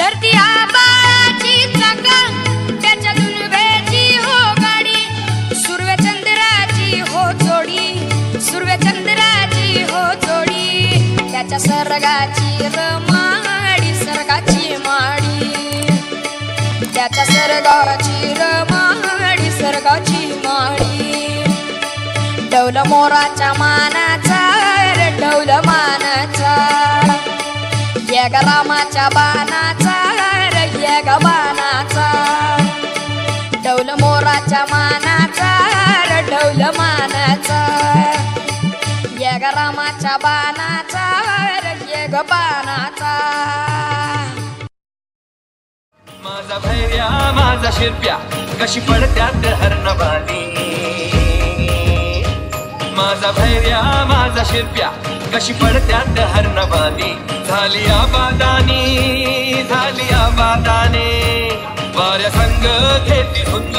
धरती आबाळाची चाका त्याच्यातून वेची हो गाडी सूर्यचंद्राची हो जोडी सूर्यचंद्राची हो जोडी त्याच्या सर्गाची रमाडी सर्गाची माडी त्याच्या सर्गाची रमाडी सर्गाची माडी डौल मोराच्या मानाचा रे डौल मानाचा येग रामाच्या बाणाचा रे येग बाणाचा डौल मोराच्या मानाचा रे डौल मानाचा येग रामाच्या बाणाचा रे येग बाणाचा माझा भैर्या माझा शिरप्या कशी पडत्यात हरणबानी माझा भैर्या माझा शिरप्या कशी पडत्यात हरणबानी झाली आबादानी वाऱ्या संग घेती झुंज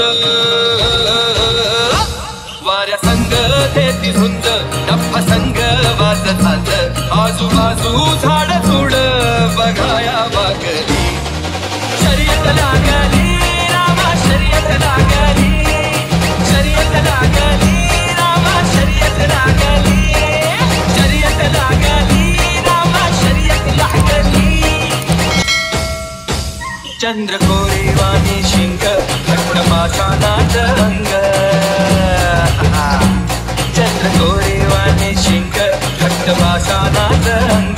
वाऱ्या संग घेती झुंज डप्पा संग वाज झाज आजूबाजू झाड झुड बघाया बागली शर्यत लागली रामा शर्यत लागली शर्यत लागली रामा शर्यत लागली शर्यत लागली रामा शर्यत लागली चंद्रकोरी वाणी शिंग घट्ट पाषाणात रंग चंद्रकोरी वाणी शिंग घट्ट पाषाणात रंग